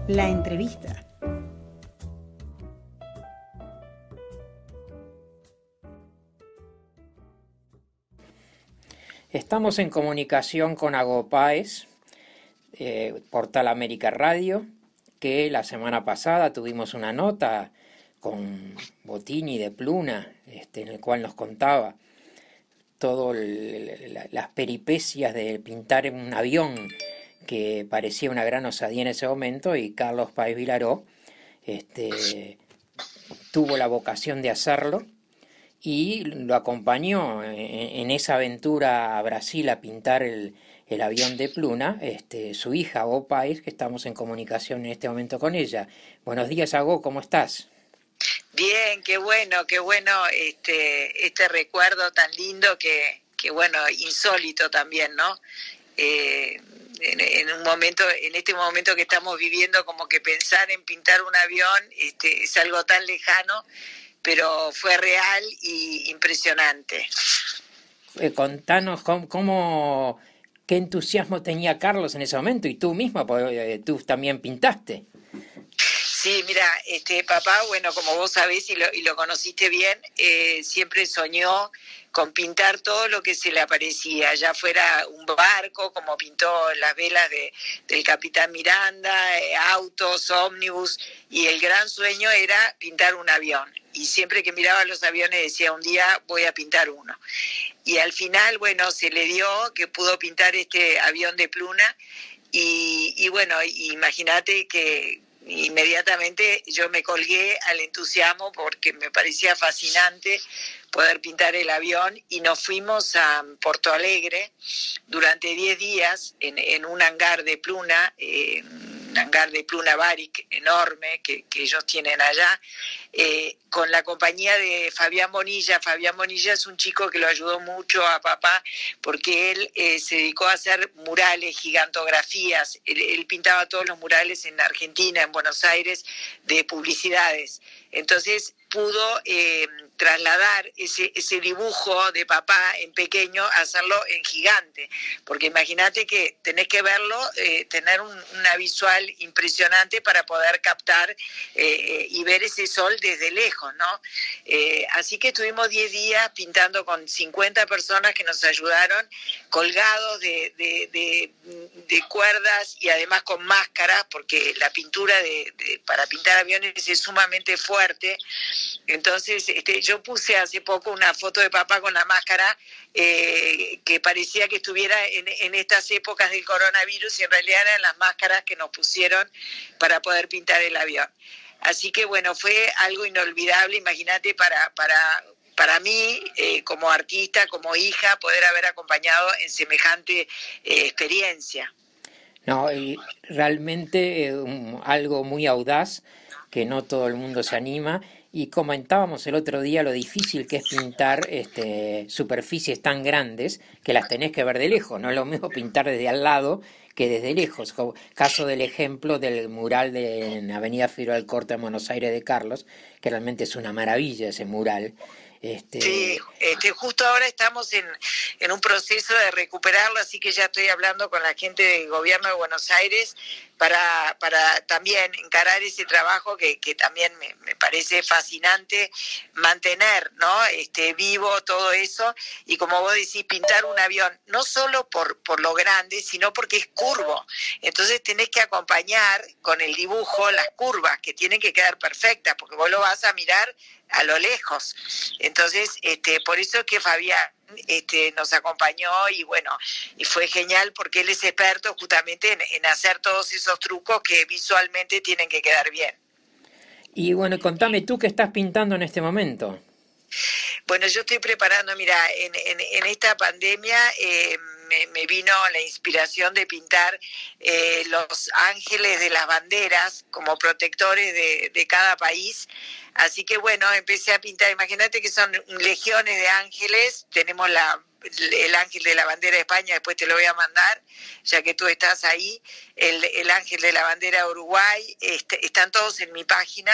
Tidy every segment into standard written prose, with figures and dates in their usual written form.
La entrevista. Estamos en comunicación con Ago Páez, Portal América Radio, que la semana pasada tuvimos una nota con Bottini de Pluna, en el cual nos contaba todas las peripecias de pintar un avión que parecía una gran osadía en ese momento, y Carlos Páez Vilaró tuvo la vocación de hacerlo y lo acompañó en esa aventura a Brasil a pintar el avión de Pluna, su hija Ago Páez, que estamos en comunicación en este momento con ella. Buenos días, Ago, ¿cómo estás? Bien, qué bueno este recuerdo tan lindo que bueno, insólito también, ¿no? En un momento, en este momento que estamos viviendo, como que pensar en pintar un avión es algo tan lejano, pero fue real y impresionante. Contanos qué entusiasmo tenía Carlos en ese momento, y tú misma, porque tú también pintaste. Sí, mira, papá, bueno, como vos sabés y lo conociste bien, siempre soñó con pintar todo lo que se le aparecía, ya fuera un barco, como pintó las velas del Capitán Miranda, autos, ómnibus, y el gran sueño era pintar un avión. Y siempre que miraba los aviones decía, un día voy a pintar uno. Y al final, bueno, se le dio que pudo pintar este avión de Pluna, y bueno, imagínate que inmediatamente yo me colgué al entusiasmo porque me parecía fascinante poder pintar el avión, y nos fuimos a Porto Alegre durante 10 días en un hangar de Pluna, un hangar de Pluna Baric enorme que ellos tienen allá, con la compañía de Fabián Bonilla. Fabián Bonilla es un chico que lo ayudó mucho a papá porque él se dedicó a hacer murales, gigantografías. Él pintaba todos los murales en Argentina, en Buenos Aires, de publicidades. Entonces pudo trasladar ese dibujo de papá en pequeño a hacerlo en gigante, porque imagínate que tenés que verlo, tener una visual impresionante para poder captar y ver ese sol desde lejos, ¿no? Así que estuvimos 10 días pintando con 50 personas que nos ayudaron, colgados de cuerdas y además con máscaras, porque la pintura para pintar aviones es sumamente fuerte. Entonces yo puse hace poco una foto de papá con la máscara, que parecía que estuviera en estas épocas del coronavirus, y en realidad eran las máscaras que nos pusieron para poder pintar el avión. Así que bueno, fue algo inolvidable, imagínate, para mí, como artista, como hija, poder haber acompañado en semejante experiencia. No, y realmente algo muy audaz que no todo el mundo se anima. Y comentábamos el otro día lo difícil que es pintar superficies tan grandes que las tenés que ver de lejos. No es lo mismo pintar desde al lado que desde lejos. Caso del ejemplo del mural en Avenida Figueroa Alcorta en Buenos Aires de Carlos, que realmente es una maravilla ese mural. Sí, justo ahora estamos en un proceso de recuperarlo, así que ya estoy hablando con la gente del gobierno de Buenos Aires para también encarar ese trabajo que también me parece fascinante mantener, ¿no? Vivo todo eso, y como vos decís, pintar un avión no solo por lo grande, sino porque es curvo. Entonces tenés que acompañar con el dibujo las curvas, que tienen que quedar perfectas, porque vos lo vas a mirar a lo lejos. Entonces, por eso es que Fabián nos acompañó, y bueno, y fue genial porque él es experto justamente en hacer todos esos trucos que visualmente tienen que quedar bien. Y bueno, contame tú qué estás pintando en este momento. Bueno, yo estoy preparando, mira, en esta pandemia me vino la inspiración de pintar los ángeles de las banderas como protectores de cada país. Así que bueno, empecé a pintar, imagínate que son legiones de ángeles, tenemos el ángel de la bandera de España, después te lo voy a mandar, ya que tú estás ahí, el ángel de la bandera de Uruguay, están todos en mi página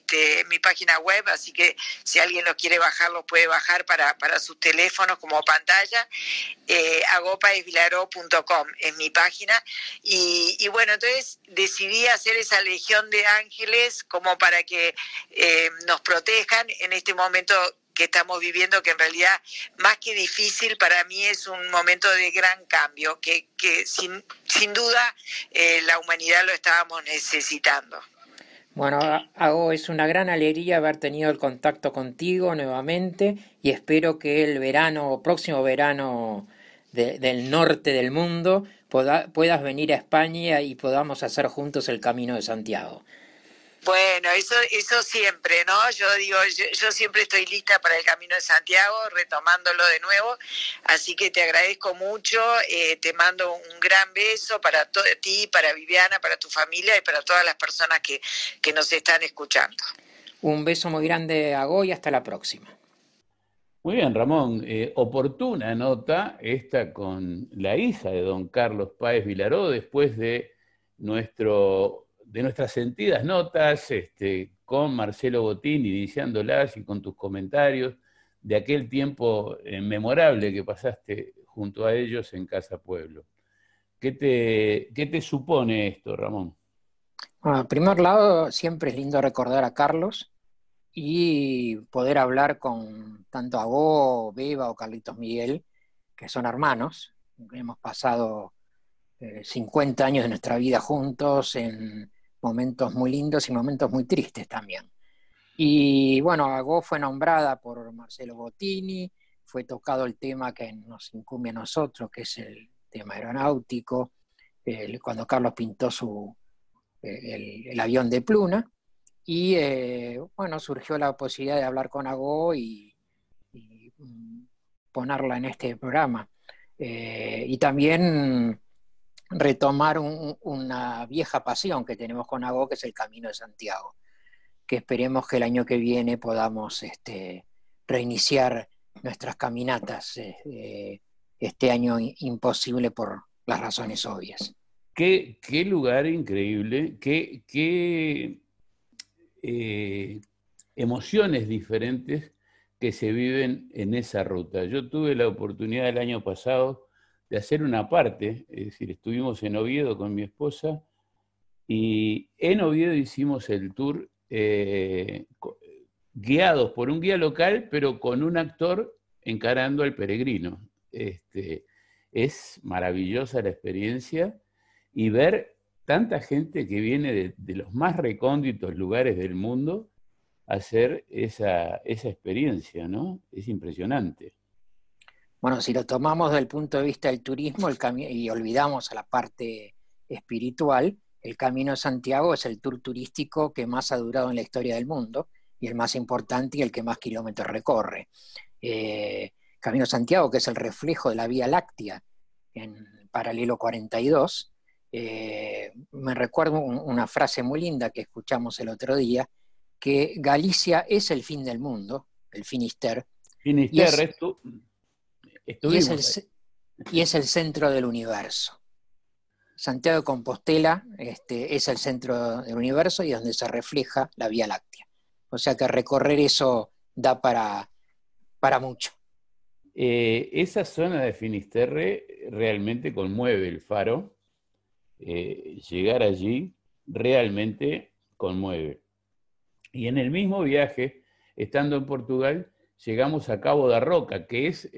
web, así que si alguien los quiere bajar, los puede bajar para sus teléfonos como pantalla. agopaesvilaró.com es mi página, y bueno, entonces decidí hacer esa legión de ángeles como para que nos protejan en este momento que estamos viviendo, que en realidad, más que difícil, para mí es un momento de gran cambio, que sin duda la humanidad lo estábamos necesitando. Bueno, Ago, es una gran alegría haber tenido el contacto contigo nuevamente y espero que el próximo verano del norte del mundo, puedas venir a España y podamos hacer juntos el Camino de Santiago. Bueno, eso siempre, ¿no? Yo digo, yo siempre estoy lista para el Camino de Santiago, retomándolo de nuevo, así que te agradezco mucho, te mando un gran beso para ti, para Viviana, para tu familia y para todas las personas que nos están escuchando. Un beso muy grande, Ago, y hasta la próxima. Muy bien, Ramón. Oportuna nota esta con la hija de don Carlos Páez Vilaró, después de nuestras sentidas notas con Marcelo Botín, iniciándolas, y con tus comentarios de aquel tiempo memorable que pasaste junto a ellos en Casa Pueblo. ¿Qué te supone esto, Ramón? Bueno, en primer lado, siempre es lindo recordar a Carlos y poder hablar con tanto Ago, Beba o Carlitos Miguel, que son hermanos. Hemos pasado 50 años de nuestra vida juntos, en momentos muy lindos y momentos muy tristes también. Y bueno, Ago fue nombrada por Marcelo Bottini, fue tocado el tema que nos incumbe a nosotros, que es el tema aeronáutico, cuando Carlos pintó el avión de Pluna, y bueno, surgió la posibilidad de hablar con Ago y ponerla en este programa. Y también retomar una vieja pasión que tenemos con Ago, que es el Camino de Santiago, que esperemos que el año que viene podamos reiniciar nuestras caminatas, este año imposible por las razones obvias. Qué lugar increíble, qué emociones diferentes que se viven en esa ruta. Yo tuve la oportunidad el año pasado de hacer una parte, es decir, estuvimos en Oviedo con mi esposa, y en Oviedo hicimos el tour guiados por un guía local, pero con un actor encarando al peregrino. Es maravillosa la experiencia, y ver tanta gente que viene de los más recónditos lugares del mundo a hacer esa experiencia, ¿no? Es impresionante. Bueno, si lo tomamos desde el punto de vista del turismo y olvidamos a la parte espiritual, el Camino de Santiago es el tour turístico que más ha durado en la historia del mundo y el más importante y el que más kilómetros recorre. Camino de Santiago, que es el reflejo de la Vía Láctea en paralelo 42. Me recuerdo una frase muy linda que escuchamos el otro día, que Galicia es el fin del mundo, el Finisterre, y es el centro del universo. Santiago de Compostela es el centro del universo y donde se refleja la Vía Láctea. O sea que recorrer eso da para mucho. Esa zona de Finisterre realmente conmueve el Faro. Llegar allí realmente conmueve. Y en el mismo viaje, estando en Portugal, llegamos a Cabo da Roca, que es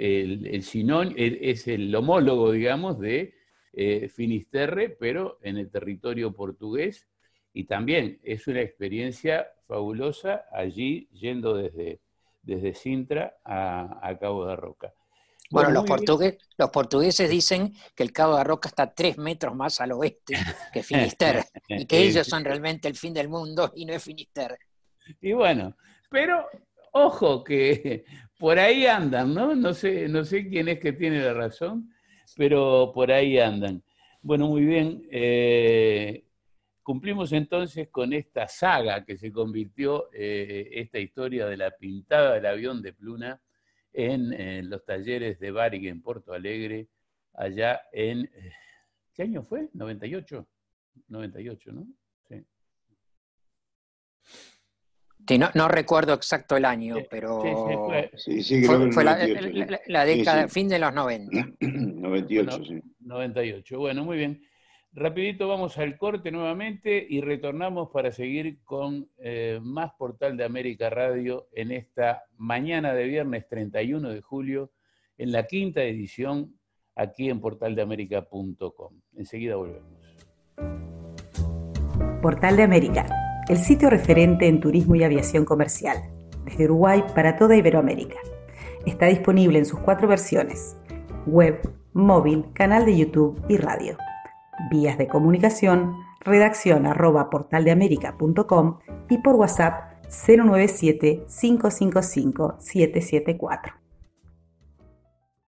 el homólogo, digamos, de Finisterre, pero en el territorio portugués, y también es una experiencia fabulosa allí, yendo desde Sintra a Cabo da Roca. Bueno, los portugueses dicen que el Cabo da Roca está 3 metros más al oeste que Finisterre, y que ellos son realmente el fin del mundo y no es Finisterre. Y bueno, pero ojo que por ahí andan, ¿no? No sé quién es que tiene la razón, pero por ahí andan. Bueno, muy bien. Cumplimos entonces con esta saga que se convirtió esta historia de la pintada del avión de Pluna en los talleres de Varig en Porto Alegre, allá en, ¿qué año fue? 98, 98, ¿no? Sí. Sí, no recuerdo exacto el año, pero sí, creo que fue 98, la década, sí. fin de los 90. 98, bueno, sí. 98, bueno, muy bien. Rapidito vamos al corte nuevamente y retornamos para seguir con más Portal de América Radio en esta mañana de viernes 31 de julio, en la 5ª edición, aquí en portaldeamerica.com. Enseguida volvemos. Portal de América, el sitio referente en turismo y aviación comercial, desde Uruguay para toda Iberoamérica. Está disponible en sus 4 versiones: web, móvil, canal de YouTube y radio. Vías de comunicación: redacción@portaldeamerica.com y por WhatsApp 097 555 774.